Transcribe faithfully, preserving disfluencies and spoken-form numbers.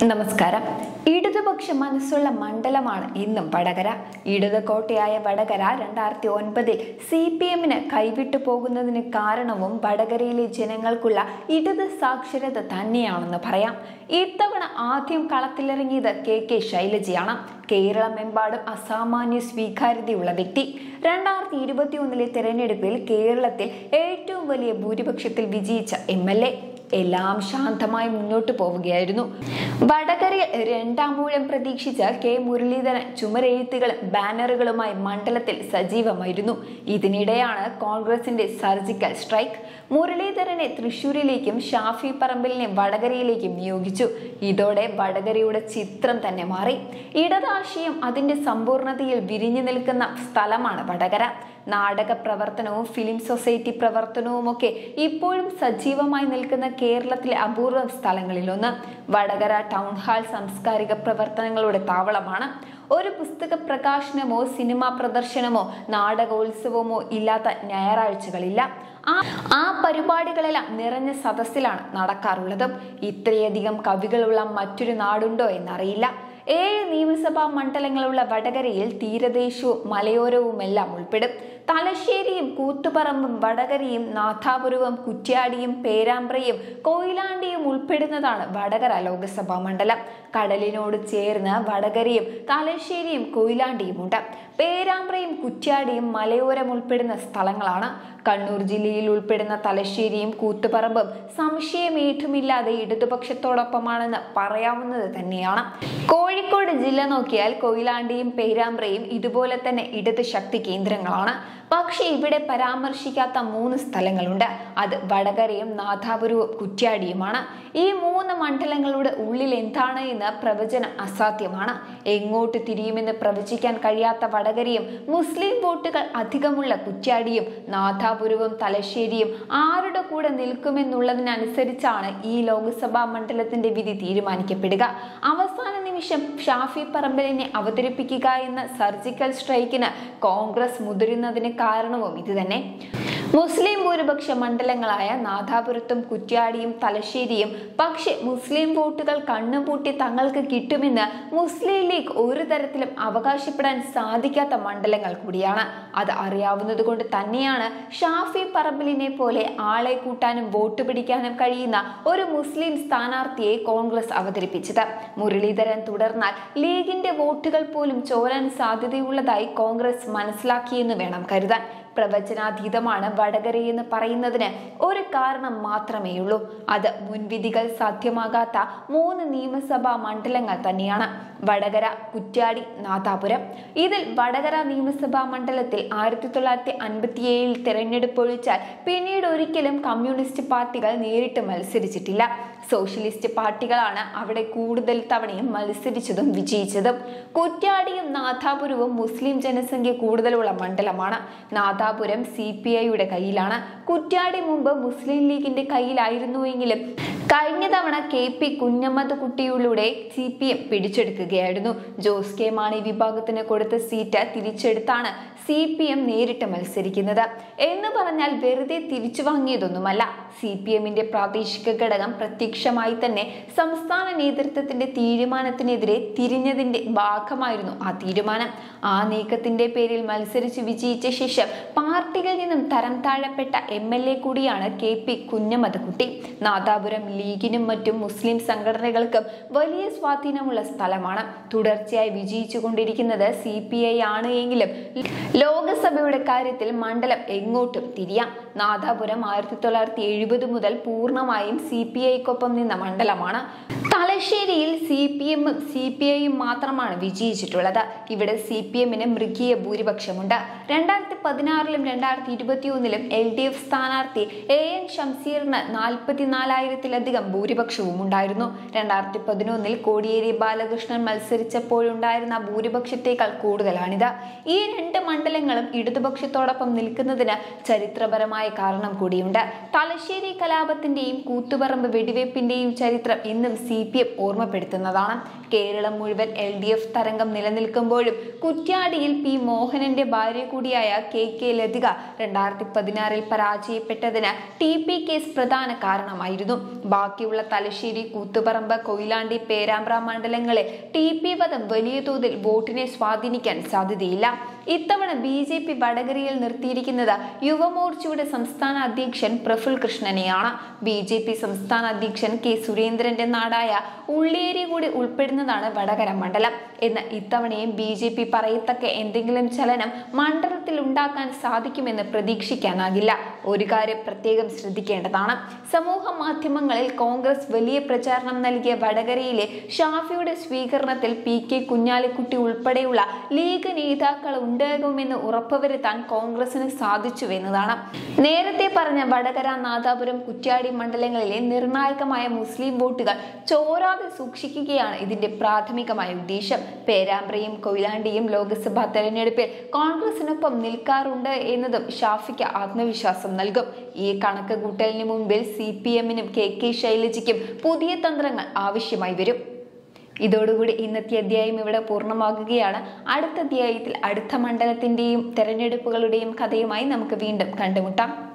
നമസ്കാരം. ഇടതുപക്ഷ മനസ്സുള്ള മണ്ഡലമാണ് ഇന്നും വടകര. ഇടത് കോട്ടയായ വടകര രണ്ടായിരത്തി ഒൻപതിൽ സി പി എമ്മിന് കൈവിട്ടു പോകുന്നതിന് കാരണവും വടകരയിലെ ജനങ്ങൾക്കുള്ള ഇടത് സാക്ഷരത തന്നെയാണെന്ന് പറയാം. ഇത്തവണ ആദ്യം കളത്തിലിറങ്ങിയത് കെ കെ ശൈലജയാണ്. കേരളമെമ്പാടും അസാമാന്യ സ്വീകാര്യതയുള്ള വ്യക്തി. രണ്ടായിരത്തി ഇരുപത്തി ഒന്നിലെ തെരഞ്ഞെടുപ്പിൽ കേരളത്തിൽ ഏറ്റവും വലിയ ഭൂരിപക്ഷത്തിൽ വിജയിച്ച എം എൽ എ. എല്ലാം ശാന്തമായി മുന്നോട്ടു പോവുകയായിരുന്നു. വടകരയിൽ രണ്ടാം ഊഴം പ്രതീക്ഷിച്ച കെ മുരളീധരൻ ചുമരെഴുത്തുകളും ബാനറുകളുമായി മണ്ഡലത്തിൽ സജീവമായിരുന്നു. ഇതിനിടെയാണ് കോൺഗ്രസിന്റെ സർജിക്കൽ സ്ട്രൈക്ക്. മുരളീധരനെ തൃശൂരിലേക്കും ഷാഫി പറമ്പിലിനെ വടകരയിലേക്കും നിയോഗിച്ചു. ഇതോടെ വടകരയുടെ ചിത്രം തന്നെ മാറി. ഇടതാശയം അതിന്റെ സമ്പൂർണതയിൽ വിരിഞ്ഞു നിൽക്കുന്ന സ്ഥലമാണ് വടകര. നാടക പ്രവർത്തനവും ഫിലിം സൊസൈറ്റി പ്രവർത്തനവുമൊക്കെ ഇപ്പോഴും സജീവമായി നിൽക്കുന്ന കേരളത്തിലെ അപൂർവ സ്ഥലങ്ങളിലൊന്ന്. വടകര ടൗൺ ഹാൾ സാംസ്കാരിക പ്രവർത്തനങ്ങളുടെ താവളമാണ്. ഒരു പുസ്തക പ്രകാശനമോ സിനിമാ പ്രദർശനമോ നാടകോത്സവമോ ഇല്ലാത്ത ഞായറാഴ്ചകളില്ല. ആ ആ പരിപാടികളെല്ലാം നിറഞ്ഞ സദസ്സിലാണ് നടക്കാറുള്ളത്. ഇത്രയധികം കവികളുള്ള മറ്റൊരു നാടുണ്ടോ എന്നറിയില്ല. ഏഴ് നിയമസഭാ മണ്ഡലങ്ങളുള്ള വടകരയിൽ തീരദേശവും മലയോരവുമെല്ലാം ഉൾപ്പെടും. തലശ്ശേരിയും കൂത്തുപറമ്പും വടകരയും നാഥാപുരവും കുറ്റ്യാടിയും പേരാമ്പ്രയും കൊയിലാണ്ടിയും ഉൾപ്പെടുന്നതാണ് വടകര ലോക്സഭാ മണ്ഡലം. കടലിനോട് ചേർന്ന് വടകരയും തലശ്ശേരിയും കൊയിലാണ്ടിയുമുണ്ട്. പേരാമ്പ്രയും കുറ്റ്യാടിയും മലയോരം ഉൾപ്പെടുന്ന സ്ഥലങ്ങളാണ്. കണ്ണൂർ ജില്ലയിൽ ഉൾപ്പെടുന്ന തലശ്ശേരിയും കൂത്തുപറമ്പും സംശയമേറ്റുമില്ലാതെ ഇടതുപക്ഷത്തോടൊപ്പമാണെന്ന് പറയാവുന്നത് തന്നെയാണ്. കോഴിക്കോട് ജില്ല നോക്കിയാൽ കൊയിലാണ്ടിയും പേരാമ്പ്രയും ഇതുപോലെ തന്നെ ഇടത് ശക്തി കേന്ദ്രങ്ങളാണ്. പക്ഷെ ഇവിടെ പരാമർശിക്കാത്ത മൂന്ന് സ്ഥലങ്ങളുണ്ട്. അത് വടകരയും നാഥാപുരവും കുറ്റ്യാടിയുമാണ്. ഈ മൂന്ന് മണ്ഡലങ്ങളുടെ ഉള്ളിൽ എന്താണ് എന്ന് പ്രവചനം അസാധ്യമാണ്. എങ്ങോട്ട് തിരിയുമെന്ന് പ്രവചിക്കാൻ കഴിയാത്ത വടകരയും മുസ്ലിം വോട്ടുകൾ അധികമുള്ള കുറ്റ്യാടിയും നാഥാപുരവും തലശ്ശേരിയും ആരുടെ കൂടെ നിൽക്കുമെന്നുള്ളതിനനുസരിച്ചാണ് ഈ ലോക്സഭാ മണ്ഡലത്തിന്റെ വിധി തീരുമാനിക്കപ്പെടുക. അവസാന നിമിഷം ഷാഫി പറമ്പിലിനെ അവതരിപ്പിക്കുക എന്ന സർജിക്കൽ സ്ട്രൈക്കിന് കോൺഗ്രസ് മുതിരുന്നതിന് കാരണവും ഇത് തന്നെ. മുസ്ലിം ഭൂരിപക്ഷ മണ്ഡലങ്ങളായ നാഥാപുരത്തും കുറ്റ്യാടിയും തലശ്ശേരിയും പക്ഷെ മുസ്ലിം വോട്ടുകൾ കണ്ണുപൂട്ടി തങ്ങൾക്ക് കിട്ടുമെന്ന് മുസ്ലിം ലീഗ് ഒരു തരത്തിലും അവകാശപ്പെടാൻ സാധിക്കാത്ത മണ്ഡലങ്ങൾ കൂടിയാണ്. അത് അറിയാവുന്നത് കൊണ്ട് തന്നെയാണ് ഷാഫി പറമ്പിലിനെ പോലെ ആളെ കൂട്ടാനും വോട്ട് പിടിക്കാനും കഴിയുന്ന ഒരു മുസ്ലിം സ്ഥാനാർത്ഥിയെ കോൺഗ്രസ് അവതരിപ്പിച്ചത്. മുരളീധരൻ തുടർന്നാൽ ലീഗിന്റെ വോട്ടുകൾ പോലും ചോരാൻ സാധ്യതയുള്ളതായി കോൺഗ്രസ് മനസ്സിലാക്കിയെന്ന് വേണം കരുതാൻ. പ്രവചനാതീതമാണ് വടകരയെന്ന് പറയുന്നതിന് ഒരു കാരണം മാത്രമേയുള്ളൂ. അത് മുൻവിധികൾ സാധ്യമാകാത്ത മൂന്ന് നിയമസഭാ മണ്ഡലങ്ങൾ തന്നെയാണ്: വടകര, കുറ്റ്യാടി, നാഥാപുരം. ഇതിൽ വടകര നിയമസഭാ മണ്ഡലത്തിൽ ആയിരത്തി തൊള്ളായിരത്തി അൻപത്തി ഏഴിൽ തെരഞ്ഞെടുപ്പ് ഒഴിച്ചാൽ പിന്നീട് ഒരിക്കലും കമ്മ്യൂണിസ്റ്റ് പാർട്ടികൾ നേരിട്ട് മത്സരിച്ചിട്ടില്ല. സോഷ്യലിസ്റ്റ് പാർട്ടികളാണ് അവിടെ കൂടുതൽ തവണയും മത്സരിച്ചതും വിജയിച്ചതും. കുറ്റ്യാടിയും നാഥാപുരവും മുസ്ലിം ജനസംഖ്യ കൂടുതലുള്ള മണ്ഡലമാണ്. നാഥാപുരം സി പി ഐയുടെ കയ്യിലാണ്. കുറ്റ്യാടി മുമ്പ് മുസ്ലിം ലീഗിന്റെ കയ്യിലായിരുന്നുവെങ്കിലും കഴിഞ്ഞ തവണ കെ പി കുഞ്ഞമ്മദ് കുട്ടിയിലൂടെ സി പി എം പിടിച്ചെടുക്കുകയായിരുന്നു. ജോസ് കെ മാണി വിഭാഗത്തിന് കൊടുത്ത സീറ്റ് തിരിച്ചെടുത്താണ് സി പി എം നേരിട്ട് മത്സരിക്കുന്നത്. എന്ന് പറഞ്ഞാൽ വെറുതെ തിരിച്ചു വാങ്ങിയതൊന്നുമല്ല. സി പി എമ്മിന്റെ പ്രാദേശിക ഘടകം പ്രത്യക്ഷമായി തന്നെ സംസ്ഥാന നേതൃത്വത്തിന്റെ തീരുമാനത്തിനെതിരെ തിരിഞ്ഞതിന്റെ ഭാഗമായിരുന്നു ആ തീരുമാനം. ആ നീക്കത്തിന്റെ പേരിൽ മത്സരിച്ച് വിജയിച്ച ശേഷം പാർട്ടിയിൽ നിന്നും തരം താഴപ്പെട്ട എം എൽ എ കൂടിയാണ് കെ പി കുഞ്ഞമ്മദ് കുട്ടി. നാദാപുരം ലീഗിനും മറ്റും മുസ്ലിം സംഘടനകൾക്കും വലിയ സ്വാധീനമുള്ള സ്ഥലമാണ്. തുടർച്ചയായി വിജയിച്ചു കൊണ്ടിരിക്കുന്നത് സി പി ഐ ആണ് എങ്കിലും ലോക്സഭയുടെ കാര്യത്തിൽ മണ്ഡലം എങ്ങോട്ടും തിരിയാം. നാദാപുരം ആയിരത്തി തൊള്ളായിരത്തി എഴുപത് മുതൽ പൂർണ്ണമായും സി പി ഐക്കൊപ്പം നിന്ന മണ്ഡലമാണ്. തലശ്ശേരിയിൽ സി പി എമ്മും സി പി ഐയും മാത്രമാണ് വിജയിച്ചിട്ടുള്ളത്. ഇവിടെ സി പി എമ്മിന് മൃഗീയ ഭൂരിപക്ഷമുണ്ട്. രണ്ടായിരത്തി പതിനാറിലും രണ്ടായിരത്തി ഇരുപത്തി ഒന്നിലും എൽ ഡി എഫ് സ്ഥാനാർത്ഥി എ എൻ ഷംസീറിന് നാൽപ്പത്തിനാലായിരത്തിലധികം ഭൂരിപക്ഷവും ഉണ്ടായിരുന്നു. രണ്ടായിരത്തി പതിനൊന്നിൽ കോടിയേരി ബാലകൃഷ്ണൻ മത്സരിച്ചപ്പോഴുണ്ടായിരുന്ന ഭൂരിപക്ഷത്തേക്കാൾ കൂടുതലാണിത്. ഈ രണ്ട് മണ്ഡലങ്ങളും ഇടതുപക്ഷത്തോടൊപ്പം നിൽക്കുന്നതിന് ചരിത്രപരമായ കാരണം കൂടിയുണ്ട്. തലശ്ശേരി കലാപത്തിന്റെയും കൂത്തുപറമ്പ് വെടിവെപ്പിന്റെയും ചരിത്രം ഇന്നും സി പി എം ഓർമ്മപ്പെടുത്തുന്നതാണ്. കേരളം മുഴുവൻ എൽ ഡി എഫ് തരംഗം നിലനിൽക്കുമ്പോഴും കുറ്റ്യാടിയിൽ പി മോഹനന്റെ ഭാര്യ കൂടിയായ കെ കെ ലതിക രണ്ടായിരത്തി പതിനാറിൽ പരാജയപ്പെട്ടതിന് ടി പി കേസ് പ്രധാന കാരണമായിരുന്നു. ബാക്കിയുള്ള തലശ്ശേരി, കൂത്തുപറമ്പ്, കൊയിലാണ്ടി, പേരാമ്പ്ര മണ്ഡലങ്ങളെ ടി പി വധം വലിയ തോതിൽ വോട്ടിനെ സ്വാധീനിക്കാൻ സാധ്യതയില്ല. ഇത്തവണ ബി ജെ പി വടകരയിൽ നിർത്തിയിരിക്കുന്നത് യുവമോർച്ചയുടെ സംസ്ഥാന അധ്യക്ഷൻ പ്രഫുൽ കൃഷ്ണനെയാണ്. ബി ജെ പി സംസ്ഥാന അധ്യക്ഷൻ കെ സുരേന്ദ്രന്റെ നാടായ ഉള്ളിയേരി കൂടി ഉൾപ്പെടുന്നതാണ് വടകര മണ്ഡലം. എന്ന് ഇത്തവണയും ബി ജെ പി പറയത്തക്ക എന്തെങ്കിലും ചലനം മണ്ഡലത്തിൽ ഉണ്ടാക്കാൻ സാധിക്കുമെന്ന് പ്രതീക്ഷിക്കാനാകില്ല. ഒരു കാര്യം പ്രത്യേകം ശ്രദ്ധിക്കേണ്ടതാണ്. സമൂഹ മാധ്യമങ്ങളിൽ കോൺഗ്രസ് വലിയ പ്രചാരണം നൽകിയ വടകരയിലെ ഷാഫിയുടെ സ്വീകരണത്തിൽ പി കെ കുഞ്ഞാലിക്കുട്ടി ഉൾപ്പെടെയുള്ള ലീഗ് നേതാക്കൾ ഉണ്ടാകുമെന്ന് ഉറപ്പുവരുത്താൻ കോൺഗ്രസിന് സാധിച്ചുവെന്നതാണ്. നേരത്തെ പറഞ്ഞ വടകര, നാദാപുരം, കുറ്റ്യാടി മണ്ഡലങ്ങളിലെ നിർണായകമായ മുസ്ലിം വോട്ടുകൾ ചോരാതെ സൂക്ഷിക്കുകയാണ് ഇതിന്റെ പ്രാഥമികമായ ഉദ്ദേശം. പേരാമ്പ്രയും കൊയിലാണ്ടിയും ലോക്സഭാ തെരഞ്ഞെടുപ്പിൽ കോൺഗ്രസിനൊപ്പം നിൽക്കാറുണ്ട് എന്നതും ഷാഫിക്ക് ആത്മവിശ്വാസം നൽകും. ഈ കണക്ക് കൂട്ടലിന് മുൻപിൽ സി പി എമ്മിനും കെ കെ ശൈലജയ്ക്കും പുതിയ തന്ത്രങ്ങൾ ആവശ്യമായി വരും. ഇതോടുകൂടി ഇന്നത്തെ അധ്യായം ഇവിടെ പൂർണ്ണമാകുകയാണ്. അടുത്ത അധ്യായത്തിൽ അടുത്ത മണ്ഡലത്തിന്റെയും തെരഞ്ഞെടുപ്പുകളുടെയും കഥയുമായി നമുക്ക് വീണ്ടും കണ്ടുമുട്ടാം.